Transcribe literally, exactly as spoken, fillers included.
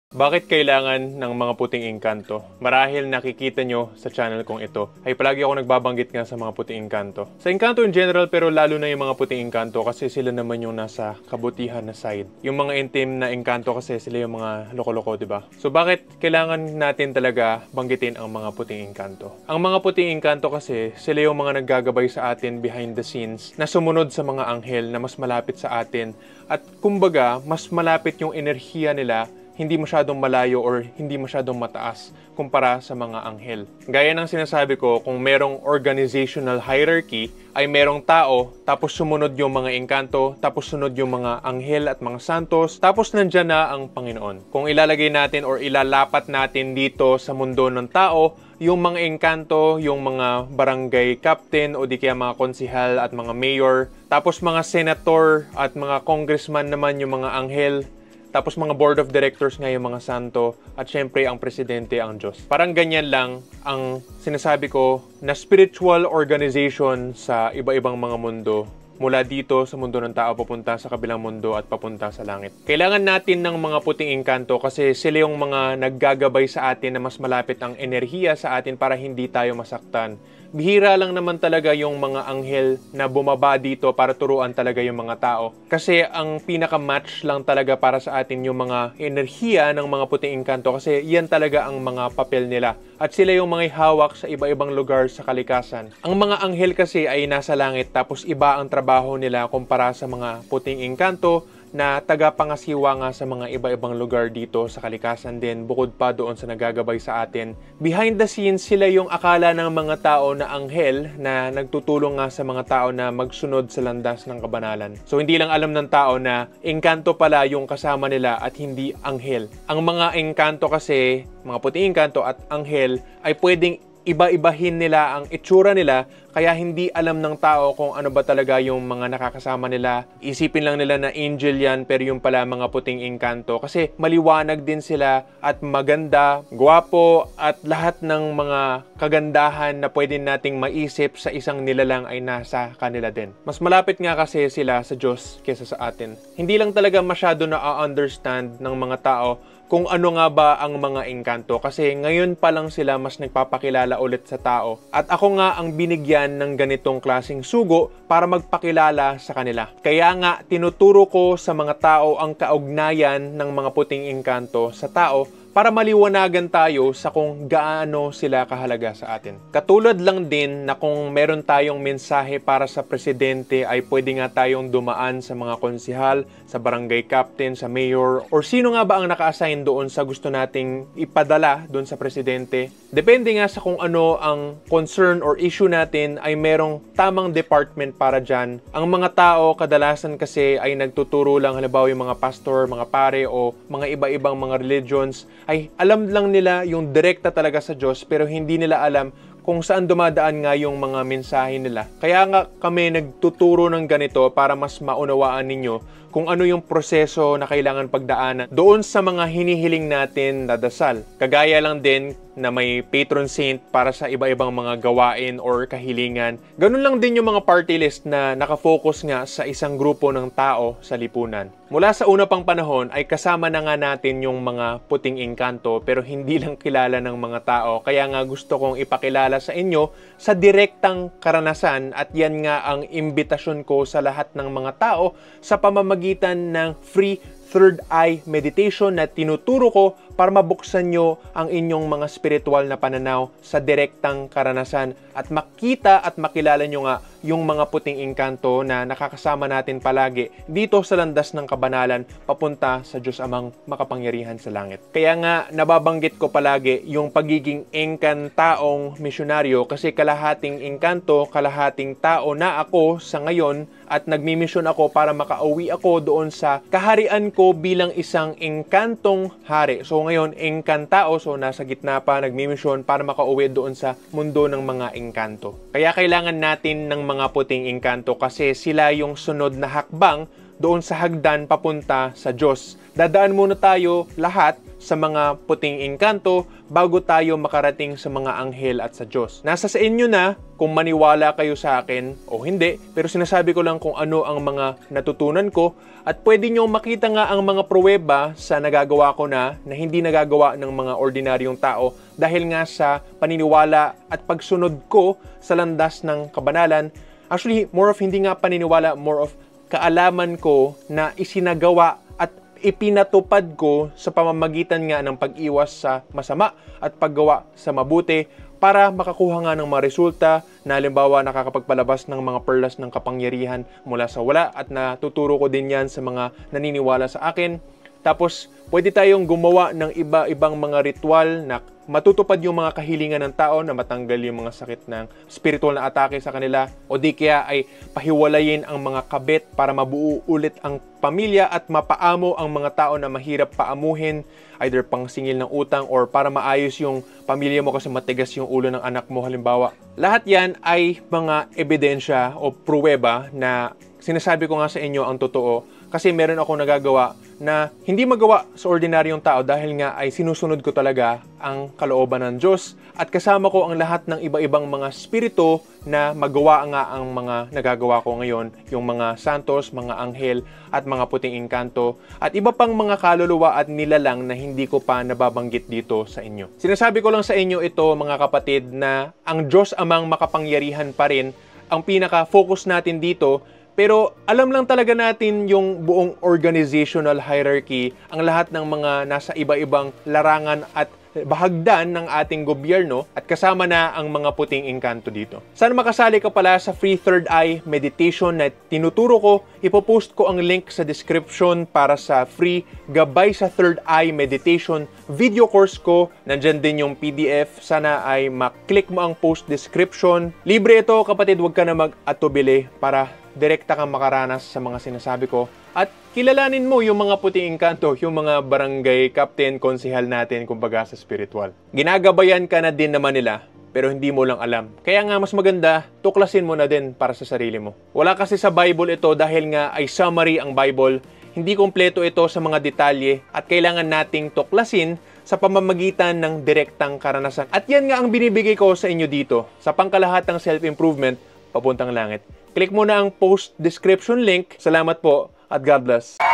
Bakit kailangan ng mga puting engkanto? Marahil nakikita nyo sa channel kong ito, ay palagi ako nagbabanggit nga sa mga puting engkanto. Sa engkanto in general, pero lalo na yung mga puting engkanto kasi sila naman yung nasa kabutihan na side. Yung mga itim na engkanto kasi sila yung mga loko-loko, di ba? So bakit kailangan natin talaga banggitin ang mga puting engkanto? Ang mga puting engkanto kasi sila yung mga naggagabay sa atin behind the scenes na sumunod sa mga anghel na mas malapit sa atin at kumbaga mas malapit yung enerhiya nila, hindi masyadong malayo or hindi masyadong mataas kumpara sa mga anghel. Gaya ng sinasabi ko, kung merong organizational hierarchy, ay merong tao, tapos sumunod yung mga engkanto, tapos sunod yung mga anghel at mga santos, tapos nandyan na ang Panginoon. Kung ilalagay natin or ilalapat natin dito sa mundo ng tao, yung mga engkanto, yung mga barangay captain o di kaya mga konsihal at mga mayor, tapos mga senator at mga congressman naman yung mga anghel, tapos mga board of directors nga yung mga santo, at syempre ang presidente ang Diyos. Parang ganyan lang ang sinasabi ko na spiritual organization sa iba-ibang mga mundo, mula dito sa mundo ng tao papunta sa kabilang mundo at papunta sa langit. Kailangan natin ng mga puting engkanto kasi sila yung mga naggagabay sa atin na mas malapit ang enerhiya sa atin para hindi tayo masaktan. Bihira lang naman talaga yung mga anghel na bumaba dito para turuan talaga yung mga tao. Kasi ang pinaka-match lang talaga para sa atin yung mga enerhiya ng mga puting engkanto kasi yan talaga ang mga papel nila. At sila yung mga hawak sa iba-ibang lugar sa kalikasan. Ang mga anghel kasi ay nasa langit tapos iba ang trabaho nila kumpara sa mga puting engkanto na tagapangasiwa nga sa mga iba-ibang lugar dito sa kalikasan din, bukod pa doon sa nagagabay sa atin. Behind the scenes, sila yung akala ng mga tao na anghel na nagtutulong nga sa mga tao na magsunod sa landas ng kabanalan. So hindi lang alam ng tao na engkanto pala yung kasama nila at hindi anghel. Ang mga engkanto kasi, mga puting engkanto at anghel ay pwedeng iba-ibahin nila ang itsura nila, kaya hindi alam ng tao kung ano ba talaga yung mga nakakasama nila. Isipin lang nila na angel yan, pero yung pala mga puting engkanto kasi maliwanag din sila at maganda, gwapo, at lahat ng mga kagandahan na pwede nating maisip sa isang nilalang ay nasa kanila din. Mas malapit nga kasi sila sa Diyos kesa sa atin. Hindi lang talaga masyado na-understand ng mga tao kung ano nga ba ang mga engkanto kasi ngayon pa lang sila mas nagpapakilala ulit sa tao. At ako nga ang binigyan ng ganitong klaseng sugo para magpakilala sa kanila. Kaya nga tinuturo ko sa mga tao ang kaugnayan ng mga puting engkanto sa tao para maliwanagan tayo sa kung gaano sila kahalaga sa atin. Katulad lang din na kung meron tayong mensahe para sa presidente ay pwede nga tayong dumaan sa mga konsihal, sa barangay captain, sa mayor, or sino nga ba ang naka-assign doon sa gusto nating ipadala doon sa presidente. Depende nga sa kung ano ang concern or issue natin ay merong tamang department para dyan. Ang mga tao kadalasan kasi ay nagtuturo lang, halimbawa yung mga pastor, mga pare o mga iba-ibang mga religions, ay alam lang nila yung direkta talaga sa Diyos pero hindi nila alam kung saan dumadaan nga yung mga mensahe nila. Kaya nga kami nagtuturo ng ganito para mas maunawaan ninyo kung ano yung proseso na kailangan pagdaanan doon sa mga hinihiling natin na dasal. Kagaya lang din na may patron saint para sa iba-ibang mga gawain or kahilingan. Ganun lang din yung mga party list na nakafocus nga sa isang grupo ng tao sa lipunan. Mula sa una pang panahon ay kasama na nga natin yung mga puting engkanto pero hindi lang kilala ng mga tao. Kaya nga gusto kong ipakilala sa inyo sa direktang karanasan at yan nga ang imbitasyon ko sa lahat ng mga tao sa pamamagitan ng free third eye meditation na tinuturo ko para mabuksan nyo ang inyong mga spiritual na pananaw sa direktang karanasan at makita at makilala nyo nga yung mga puting engkanto na nakakasama natin palagi dito sa landas ng kabanalan papunta sa Diyos Amang makapangyarihan sa langit. Kaya nga nababanggit ko palagi yung pagiging engkantaong misyonaryo kasi kalahating engkanto, kalahating tao na ako sa ngayon at nagmimisyon ako para makauwi ako doon sa kaharian ko bilang isang engkantong hari. So ngayon, engkantao, so nasa gitna pa, nagmimisyon para makauwi doon sa mundo ng mga engkanto. Kaya kailangan natin ng mga puting engkanto kasi sila yung sunod na hakbang doon sa hagdan papunta sa Diyos. Dadaan muna tayo lahat sa mga puting engkanto bago tayo makarating sa mga anghel at sa Diyos. Nasa sa inyo na kung maniwala kayo sa akin o hindi, pero sinasabi ko lang kung ano ang mga natutunan ko at pwede nyo makita nga ang mga pruweba sa nagagawa ko na na hindi nagagawa ng mga ordinaryong tao dahil nga sa paniniwala at pagsunod ko sa landas ng kabanalan. Actually, more of hindi nga paniniwala, more of kaalaman ko na isinagawa at ipinatupad ko sa pamamagitan nga ng pag-iwas sa masama at paggawa sa mabuti para makakuha nga ng mga resulta na halimbawa nakakapagpalabas ng mga perlas ng kapangyarihan mula sa wala at natuturo ko din yan sa mga naniniwala sa akin. Tapos, pwede tayong gumawa ng iba-ibang mga ritual na matutupad yung mga kahilingan ng tao na matanggal yung mga sakit ng spiritual na atake sa kanila o di kaya ay pahiwalayin ang mga kabit para mabuo ulit ang pamilya at mapaamo ang mga tao na mahirap paamuhin, either pang singil ng utang or para maayos yung pamilya mo kasi matigas yung ulo ng anak mo halimbawa. Lahat yan ay mga ebidensya o pruweba na sinasabi ko nga sa inyo ang totoo kasi meron akong nagagawa na hindi magawa sa ordinaryong tao dahil nga ay sinusunod ko talaga ang kalooban ng Diyos at kasama ko ang lahat ng iba-ibang mga spirito na magawa nga ang mga nagagawa ko ngayon, yung mga santos, mga anghel at mga puting engkanto at iba pang mga kaluluwa at nilalang na hindi ko pa nababanggit dito sa inyo. Sinasabi ko lang sa inyo ito mga kapatid na ang Diyos amang makapangyarihan pa rin ang pinaka-focus natin dito. Pero alam lang talaga natin yung buong organizational hierarchy, ang lahat ng mga nasa iba-ibang larangan at bahagdan ng ating gobyerno at kasama na ang mga puting engkanto dito. Sana makasali ka pala sa free third eye meditation na tinuturo ko. Ipopost ko ang link sa description para sa free gabay sa third eye meditation video course ko. Nandyan din yung P D F. Sana ay maklik mo ang post description. Libre ito kapatid, huwag ka na mag-atubili para direkta kang makaranas sa mga sinasabi ko. At kilalanin mo yung mga puting engkanto, yung mga barangay captain, konsehal natin, kumbaga sa spiritual. Ginagabayan ka na din naman nila, pero hindi mo lang alam. Kaya nga mas maganda, tuklasin mo na din para sa sarili mo. Wala kasi sa Bible ito dahil nga ay summary ang Bible. Hindi kompleto ito sa mga detalye at kailangan nating tuklasin sa pamamagitan ng direktang karanasan. At yan nga ang binibigay ko sa inyo dito, sa pangkalahatang self-improvement, papuntang langit. Click mo na ang post description link. Salamat po at God bless.